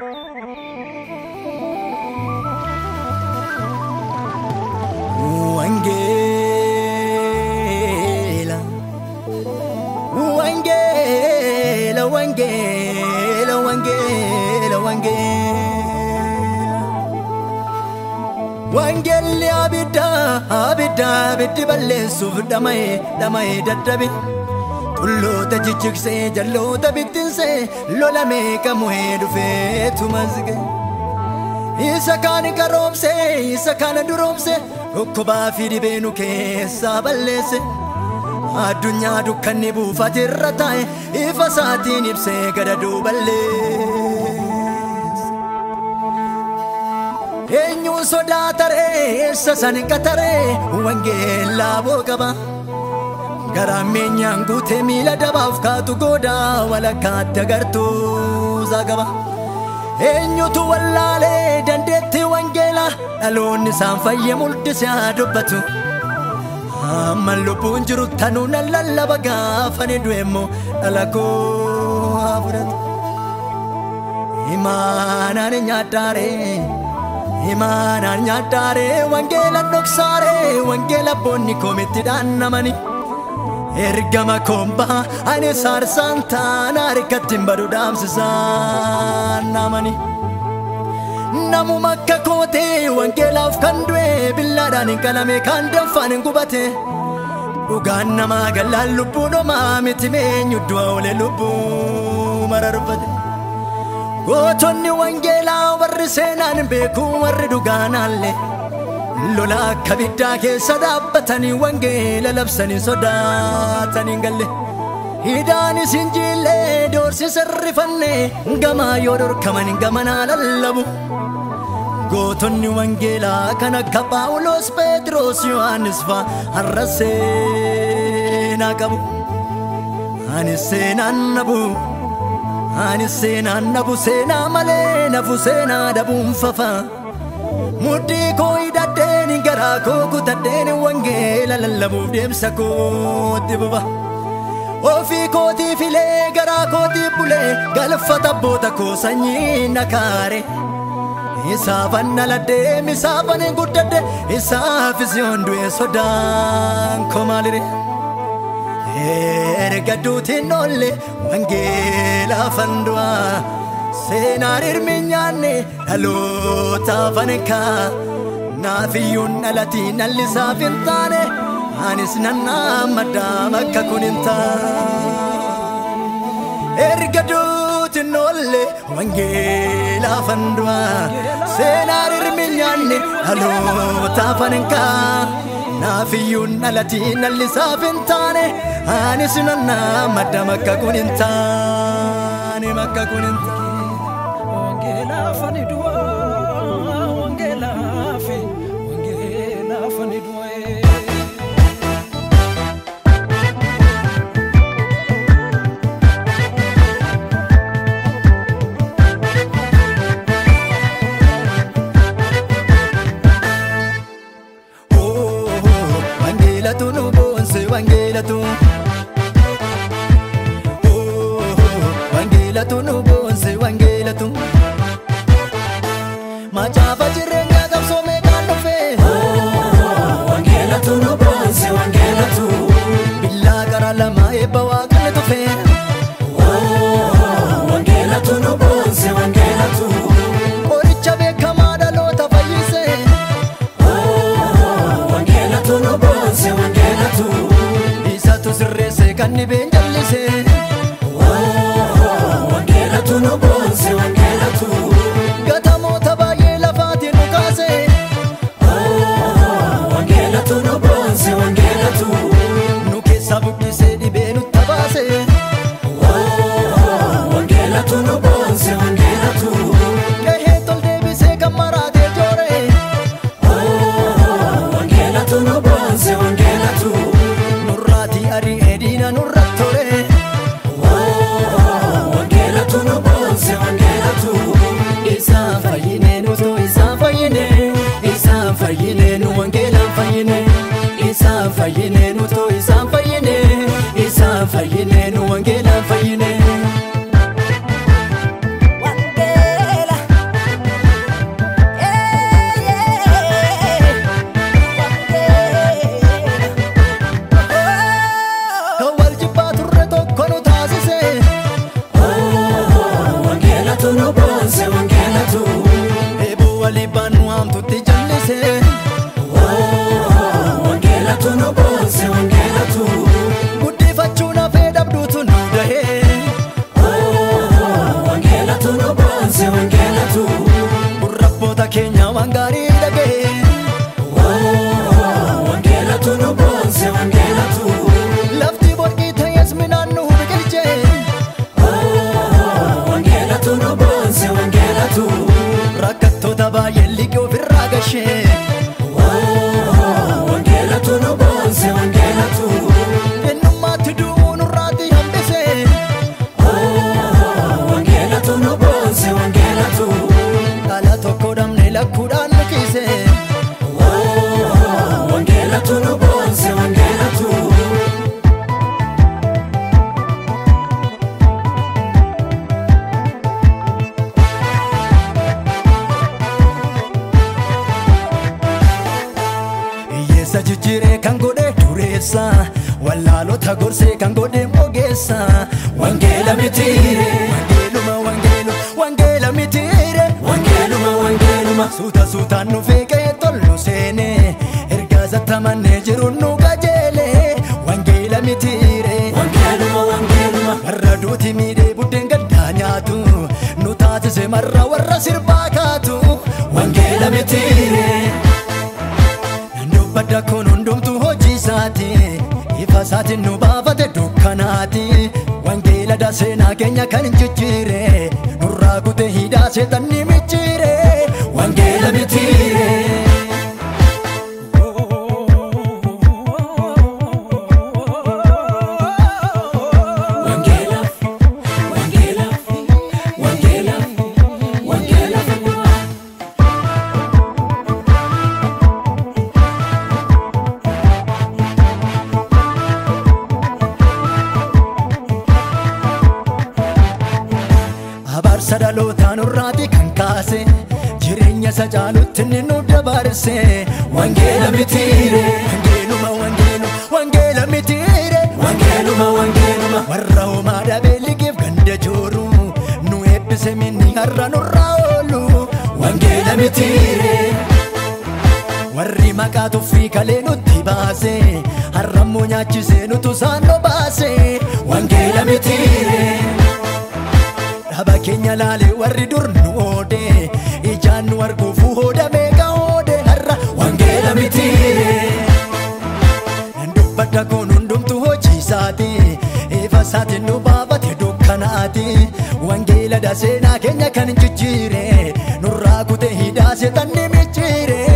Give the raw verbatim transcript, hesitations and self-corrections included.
Wangela Wangela Wangela Wangela Wangela Wangela abida abida abidi balleessuuf dhama'e dhama'e dadhabe tulloota jijjigsee jalloota bittinsee lola meeqamu'ee dhufee tumasge isa kaan garoomse isa kaan duroomse dhukkubaa fi dhibeenu keessaa balleesse addunyaa dukkanni buufate irra taa'e ifa isaatiin ibsee gadaduu balleesse eenyuun sodaataree eessa san qataree wangeelaa boo qaba garameenyaan guutee miila dabaaf kaatu goodaa walakkaatti agartuu zaagaba eenyutu wallaalee dandeetti wangeela dhaloonni isaan fayye mul'ise haa dubbatu amma lubbuun jiru tanuu nan lallaba gaafani du'emmoo dhala koo haa fudhatu imaanaan nyaaddaaree imaanaan nyaaddaaree wangeela dhoksaaree wangeela boonni koomitti dhaannamani ergama komba ani sarsaan taana harkattiin badu dhaamsisaan namani namu makka kootee wangeelaaf kan du'e billaadhaan hin qalame kan danfaan hin gubate dhugaan namaa gallaan lubbuun homaa miti meenyu du'a oole lubbuu mararfate gootonni wangeelaa warri seenaan beeku warri dhugaanaallee lola akka biddaa keessa dhaabbatanii wangeela labsanii sodaatanii galle hidaanis hin jillee doorsisa rifanne gamaa yoo dhorkaman gamanaa lallabu gootonni wangeelaa kan akka Phaawulos Phexros Yohaannis fa'a har'a seenaa qabu ani seenaan nabu ani seenaan nabu seenaa malee nafu seenaa dhabuun fafa mudhii koo hidhadheen garaa koo kutadheen wangeela lallabuuf deemsa kootti buba ofii kootii filee garaa kootii bulee galfata abboota koo sanyii nakaare isaafan naladhee isaafan guddadhe isaafis yoon du'e sodaan koo maalire erga duutiin oolle wangeelaa fandu'a seenaan hirmi nyaanne dhalootaaf ankaa naafiyyuun dhalatii nallisaaf hin taane anis nannaa maddaa makka kun hin taane erga duutiin oolle wangeelaa fandu'a seenaan hirmi nyaanne dhalootaaf ankaa naafiyyuun dhalatii nallisaaf hin taane anis nannaa maddaa makka kun hin taane makka kun hin taane Fanidua, Wangela, Wangela, Fanidua. Oh, Wangela tu no bonse, Wangela tu. Oh, Wangela tu no bonse, Wangela tu. Macaafa jireenya qabsoo meeqaan dhufe wangeela tu nu boonse wangeela tu billaa gara lama eebba waaqni tufe wangeela tu nu boonse wangeela tu qoricha beekamaa dhaloota fayyise wangeela tu nu boonse wangeela tu isatu sirreesse kan dhibeen jallise wangeela tu nu boonse wangeela tu gatamoota baay'ee lafaatiin dhukaase wangeela tu nu boonse wangeela tu nu keessa buqqisee dhibee nutti baase wangeela tu nu boonse wangeela tu qehee tol deebisee kan maraatee joore wangeela tu nu boonse wangeela tu nurraatii ari'ee diina nurra tore wangeela tu nu boonse wangeela tu isaan fayyine nutu isaan fayyine isaan fayyine nu wangeelaan fayyine isaan fayyine nutu isaan fayyine isaan fayyine nu wangeelaan fayyine Wangela, hamtutti jallise. Wangeelatu nu boonse wangeelatu. Guddifachuun hafee dhabduutu nu dahee. Wangeelatu nu boonse wangeelatu. Gurrabboota keenya waan gaarii dhagee. Wangeelatu nu boonse wangeelatu. Lafti borqii ta'es midhaan nu biqilchee. Wangeelatu nu boonse wangeelatu. Rakkattoota baay'ee liqii ofirraa gashee. Wangeelatu nu boonse wangeelatu. Eenyummaatti du'uu nurraatti hambisee. Wangeelatu nu boonse wangeelatu. Dhala tokko dhabnee lakkuudhaan nu kiisee. Wangeelatu nu boonse wangeelatu. Hiyyeessa jijjiiree kan godhe dureessa. Wallaalota gorsee kan godhe ogeessa. Wangeela mitiire. Wangeeluma wangeelu wangeela mitiire. Wangeeluma wangeeluma. Suuta suutaan nu feqee tolnu seene. Ergaa zattamannee jiru nu qajeele. Wangeela mitiire. Wangeeluma wangeeluma. Warra duuti miidhee buddeen gaddaa nyaatu. Nu taasise marra warra sirbaa kaatu. Wangeela mitiire. Dubbadda kun hundumtu hojii isaati. Ifa isaatiin nu baafate dukkanaati. Wangeela daseenaa keenya kan jijjiire. Nurraa kutee hidhaa seexanni micciire. Wangeela mitiire. Wangeela wangeela wangeela wangeela. Abaarsa dhalootaa nurraati kan kaase. Jireenya isa caalutti inni nu dabarse. Wangeela mitiire. Wangeeluma wangeelu wangeela mitiire. Wangeeluma wangeeluma. Warra homaa dhabee liqeef ganda jooru. Nu eebbise minni har'a nurraa oolu. Wangeela mitiire. Warri maqaa tuffii kalee nutti baase. Har'ammoo nyaachisee nutu isaan nu baase. Wangeela mitiire. Dhaba keenya laalee warri dur nu oode. Ijaan nu arguuf hoodamee gahoode har'a. Wangeela mitiire. Dubbadda kun hundumtu hojii isaati. Ifa isaatiin nu baafate dukkanaati. Wangeela daseenaa keenya kan jijjiire. Nurraa kutee hidhaa seexanni micciire.